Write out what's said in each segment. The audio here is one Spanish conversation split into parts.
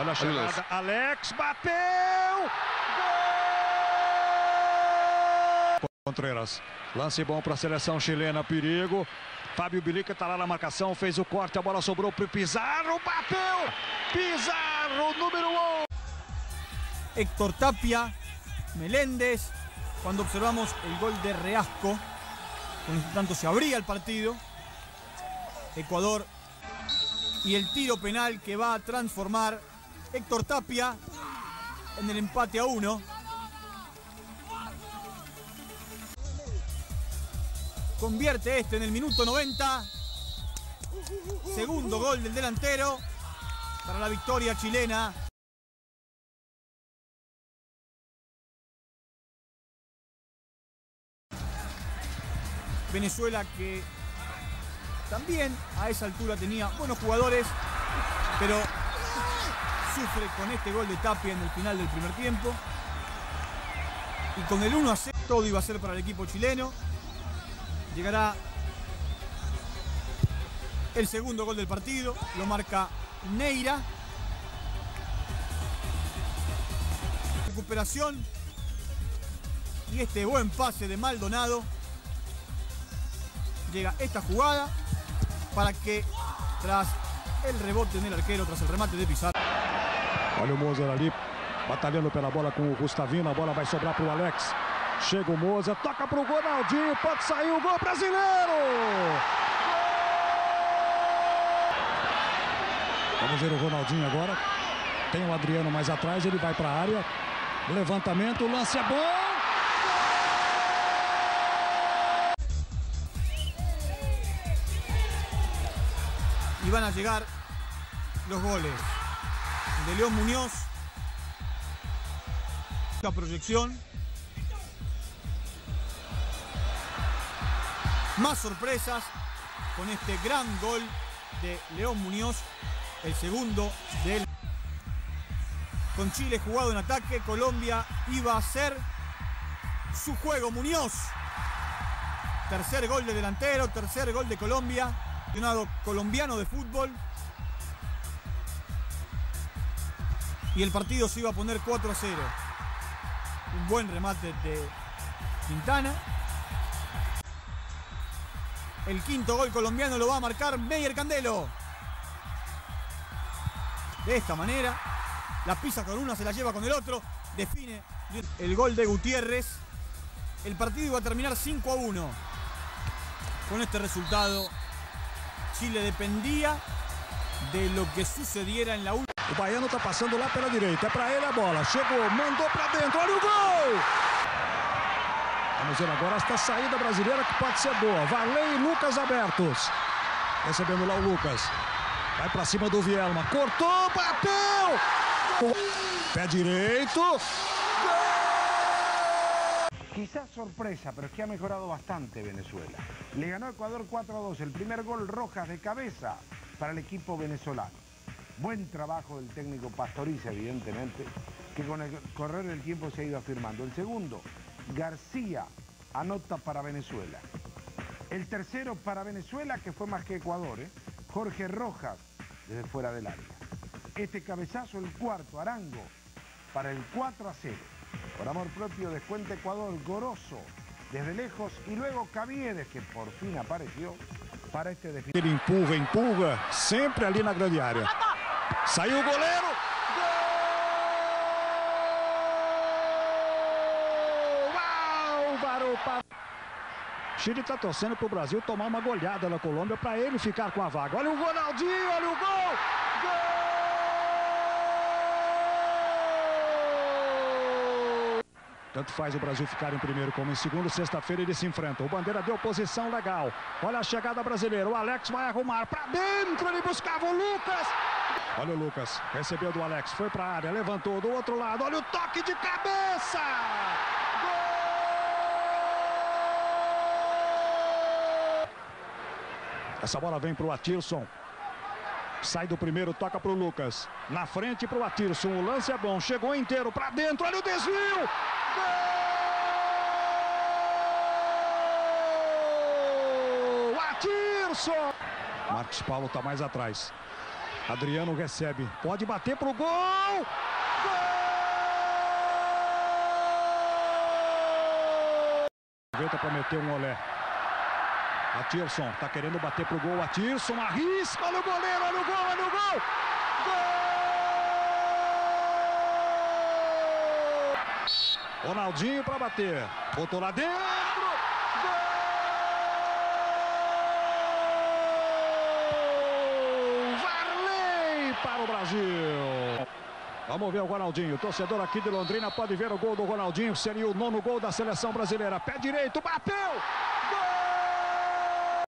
Olha a chegada, Alex bateu! Gol! Contreras, lance bom para a seleção chilena, perigo. Fábio Bilica está lá na marcação, fez o corte, a bola sobrou para o Pizarro, bateu! Pizarro, número 1. Héctor Tapia, Meléndez, cuando observamos el gol de Reasco, con este tanto se abría el partido. Ecuador y el tiro penal que va a transformar Héctor Tapia en el empate a 1. Convierte este en el minuto 90. Segundo gol del delantero para la victoria chilena. Venezuela, que también a esa altura tenía buenos jugadores, pero sufre con este gol de Tapia en el final del primer tiempo. Y con el 1-0 todo iba a ser para el equipo chileno. Llegará el segundo gol del partido, lo marca Neira. Recuperación y este buen pase de Maldonado. Llega esta jugada para que tras el rebote en el arquero, tras el remate de Pizarro. Olha o Moser ali, batalhando pela bola com o Gustavino, a bola vai sobrar para o Alex. Chega o Moser, toca para o Ronaldinho, pode sair o gol brasileiro! Vamos ver o Ronaldinho agora. Tem o Adriano mais atrás, ele vai para a área. Levantamento, o lance é bom! Y van a llegar los goles de León Muñoz. La proyección. Más sorpresas con este gran gol de León Muñoz. El segundo de él. Con Chile jugado en ataque, Colombia iba a hacer su juego. Muñoz. Tercer gol de delantero, tercer gol de Colombia. Colombiano de fútbol. Y el partido se iba a poner 4-0. Un buen remate de Quintana. El quinto gol colombiano lo va a marcar Meyer Candelo. De esta manera, la pisa con una, se la lleva con el otro. Define el gol de Gutiérrez. El partido iba a terminar 5-1. Con este resultado, Chile dependía de lo que sucediera en la última. O baiano tá passando lá pela direita, é para ele a bola, chegou, mandou para dentro, olha o gol! Vamos ver agora esta saída brasileira que pode ser boa. Varley e Lucas abertos. Recebendo lá o Lucas. Vai para cima do Vielma, cortou, bateu! Pé direito. Quizás sorpresa, pero es que ha mejorado bastante Venezuela. Le ganó a Ecuador 4-2, el primer gol Rojas de cabeza para el equipo venezolano. Buen trabajo del técnico Pastoriza, evidentemente, que con el correr del tiempo se ha ido afirmando. El segundo, García, anota para Venezuela. El tercero para Venezuela, que fue más que Ecuador, Jorge Rojas, desde fuera del área. Este cabezazo, el cuarto, Arango, para el 4-0. Por amor propio descuenta Ecuador, Goroso desde lejos y luego Caviedes, que por fin apareció para este definido. Ele empurra, empurra, sempre ali na grande área. Saiu o goleiro. Gol! Álvaro para... Chile está torcendo para o Brasil tomar uma goleada na Colômbia para ele ficar com a vaga. Olha o Ronaldinho, olha o gol! Gol! Tanto faz o Brasil ficar em primeiro como em segundo. Sexta-feira eles se enfrentam. O Bandeira deu posição legal. Olha a chegada brasileira. O Alex vai arrumar para dentro. Ele buscava o Lucas. Olha o Lucas. Recebeu do Alex. Foi para a área. Levantou do outro lado. Olha o toque de cabeça. Gol! Essa bola vem para o Atilson. Sai do primeiro, toca para o Lucas. Na frente para o Atilson. O lance é bom. Chegou inteiro para dentro. Olha o desvio. Gol! Atilson! Marcos Paulo está mais atrás. Adriano recebe. Pode bater pro gol. Gol! Aproveita para meter um olé. Atirson tá querendo bater pro gol. Atirson arrisca. Olha o goleiro. Olha o gol. Olha o gol. Gol! Ronaldinho para bater. Botou lá dentro. Para o Brasil. Vamos ver o Ronaldinho. O torcedor aqui de Londrina pode ver o gol do Ronaldinho. Seria o 9º gol da seleção brasileira. Pé direito, bateu! Gol!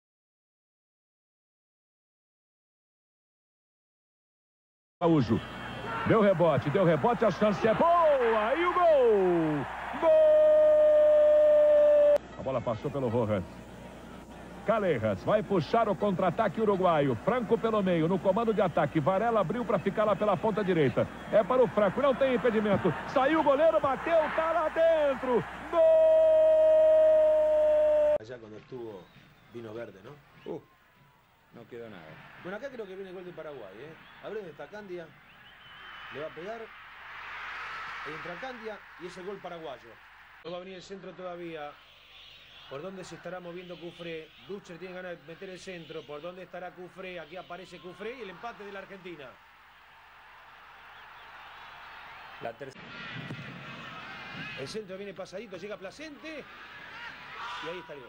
Araújo. Deu rebote, a chance é boa. E o gol! Gol! A bola passou pelo Rojas. Callejas vai puxar o contra-ataque uruguaio. Franco pelo meio, no comando de ataque. Varela abriu para ficar lá pela ponta direita. É para o Franco, não tem impedimento. Saiu o goleiro, bateu, tá lá dentro. Gol! Allá cuando estuvo vino verde, ¿no? No quedó nada. Bueno, acá creo que viene el gol de Paraguay, ¿eh? A ver dónde está Candia. Le va a pegar. Entra Candia y es el gol paraguayo. Luego va a venir el centro todavía. ¿Por dónde se estará moviendo Cufré? Dutcher tiene ganas de meter el centro. ¿Por dónde estará Cufré? Aquí aparece Cufré y el empate de la Argentina. La tercera. El centro viene pasadito, llega Placente. Y ahí está el gol.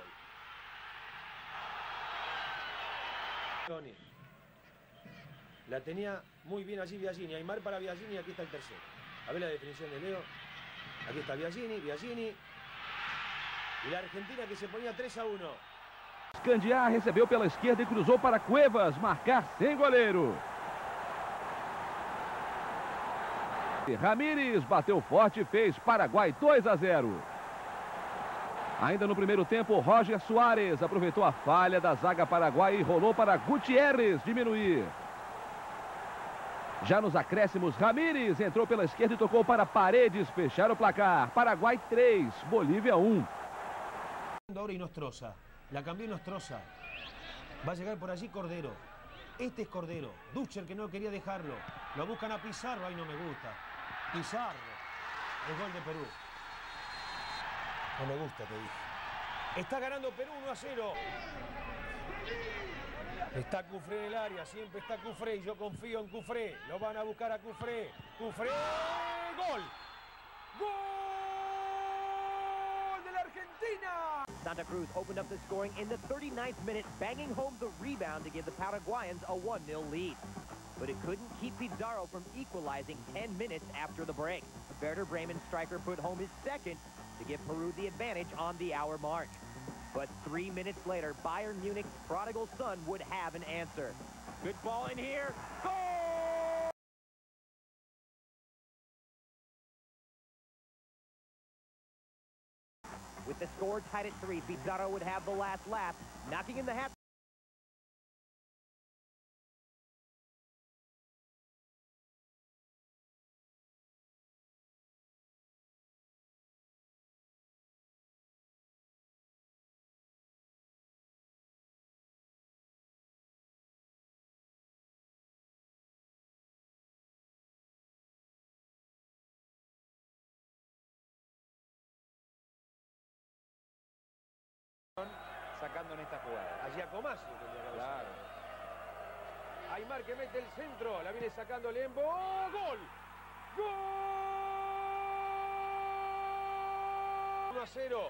Tony. La tenía muy bien allí Biagini. Aymar para Biagini y aquí está el tercero. A ver la definición de Leo. Aquí está Biagini. E a Argentina que se ponía 3-1. Candiá recebeu pela esquerda e cruzou para Cuevas marcar sem goleiro. Ramírez bateu forte e fez Paraguai 2-0. Ainda no primeiro tempo, Roger Soares aproveitou a falha da zaga paraguaia e rolou para Gutierrez diminuir. Já nos acréscimos, Ramírez entrou pela esquerda e tocou para Paredes fechar o placar. Paraguai 3, Bolívia 1. Ahora y Nostroza, la cambió Nostroza. Va a llegar por allí Cordero. Este es Cordero. Dutcher que no quería dejarlo. Lo buscan a Pizarro, ahí no me gusta. Pizarro. El gol de Perú. No me gusta, te dije. Está ganando Perú 1-0. Está Cufré en el área, siempre está Cufré y yo confío en Cufré. Lo van a buscar a Cufré. Cufré, gol. ¡Gol de la Argentina! Santa Cruz opened up the scoring in the 39th minute, banging home the rebound to give the Paraguayans a 1-0 lead. But it couldn't keep Pizarro from equalizing 10 minutes after the break. Werder Bremen striker put home his second to give Peru the advantage on the hour mark. But 3 minutes later, Bayern Munich's prodigal son would have an answer. Good ball in here. Goal! With the score tied at 3, Pizarro would have the last laugh, knocking in the half. Sacando en esta jugada. Allí a Comas. Claro. Aymar que mete el centro. La viene sacando Lembo. ¡Oh, gol! ¡Gol! 1-0.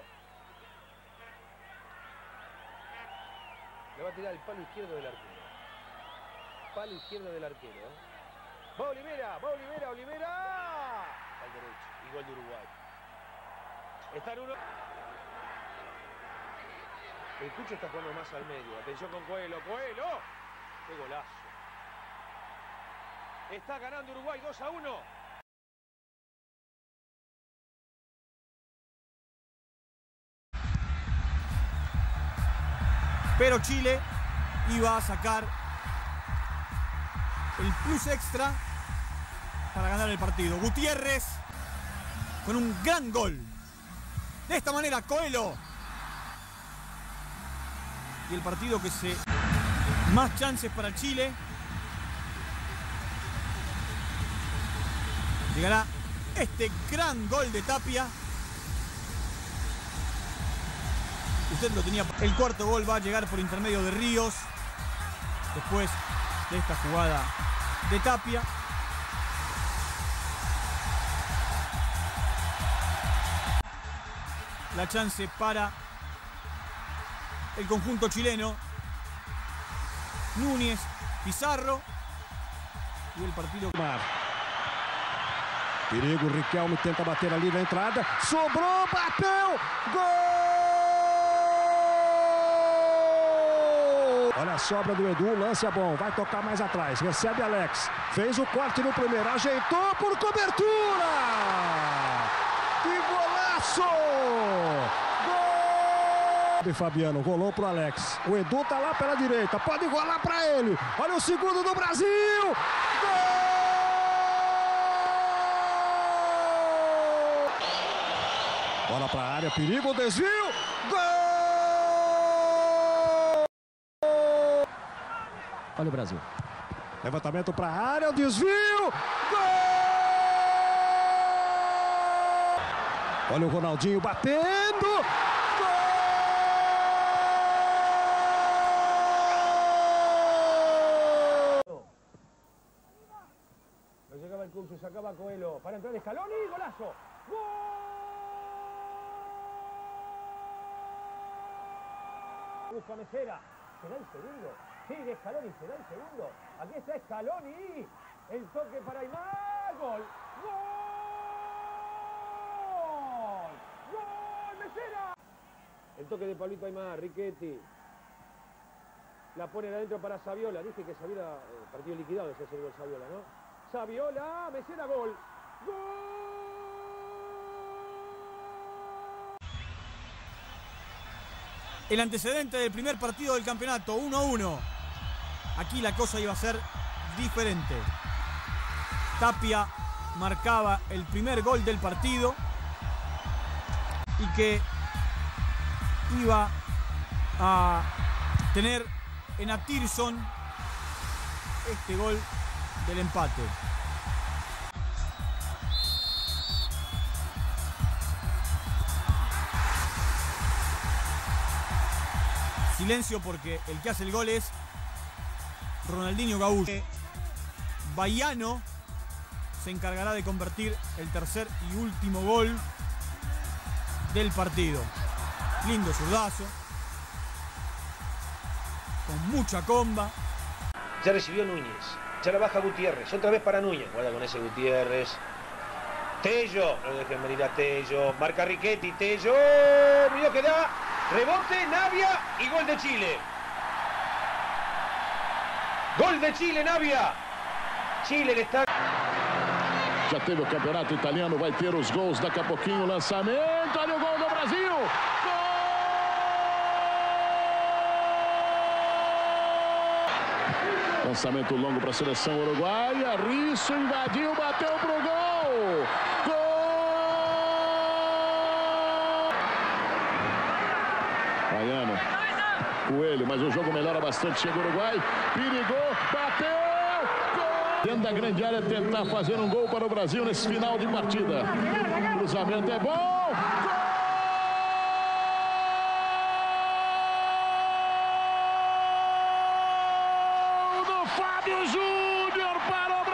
Le va a tirar el palo izquierdo del arquero. Palo izquierdo del arquero. Va Olivera. Olivera. Al derecho. Igual de Uruguay. Está en uno. El Cucho está jugando más al medio. Atención con Coelho. ¡Qué golazo! Está ganando Uruguay 2-1. Pero Chile iba a sacar el plus extra para ganar el partido. Gutiérrez con un gran gol. De esta manera, Coelho. Y el partido que se... Más chances para Chile. Llegará este gran gol de Tapia. Usted lo tenía. El cuarto gol va a llegar por intermedio de Ríos. Después de esta jugada de Tapia. La chance para el conjunto chileno. Núñez, Pizarro. E el partido. Perigo, Riquelme tenta bater ali na entrada. Sobrou, bateu! Gol! Olha a sobra do Edu, o lance é bom. Vai tocar mais atrás. Recebe Alex. Fez o corte no primeiro. Ajeitou por cobertura! Que golaço! Gol! Fabiano rolou pro Alex. O Edu tá lá pela direita. Pode rolar para ele. Olha o segundo do Brasil! Gol! Bola para a área, perigo, desvio, gol! Olha o Brasil. Levantamento para a área, o desvio, gol! Olha o Ronaldinho batendo, gol! Lo llegaba el club, se sacaba Coelho para entrar Scaloni, golazo, gol. Busca Mesera, será el segundo, sigue Scaloni, será el segundo, aquí está Scaloni, el toque para Aymar, gol, gol, gol, Mesera, el toque de Pablito Aymar, Riquetti, la pone adentro para Saviola, dije que Saviola, partido liquidado, ese es el gol Saviola, ¿no? Saviola, Mesera, gol, gol. El antecedente del primer partido del campeonato, 1-1. Aquí la cosa iba a ser diferente. Tapia marcaba el primer gol del partido y que iba a tener en Atirson este gol del empate. Silencio porque el que hace el gol es Ronaldinho Gaúcho. Baiano se encargará de convertir el tercer y último gol del partido. Lindo zurdazo, con mucha comba. Ya recibió Núñez, ya la baja Gutiérrez, otra vez para Núñez. Guarda con ese Gutiérrez. Tello, no dejen venir a Tello. Marca Riquetti, Tello. Miró que da. Rebote, Navia y gol de Chile. Gol de Chile, Navia. Chile que está... Já teve o campeonato italiano, vai ter os gols daqui a pouquinho, o lançamento, olha o gol do Brasil! Gol! Lançamento longo para a seleção uruguaia, Risso invadiu, bateu pro gol! Gol! Baiano, Coelho, mas o jogo melhora bastante, chega o Uruguai, perigou, bateu! Dentro da grande área tentar fazer um gol para o Brasil nesse final de partida. Cruzamento é bom. Gol do Fábio Júnior para o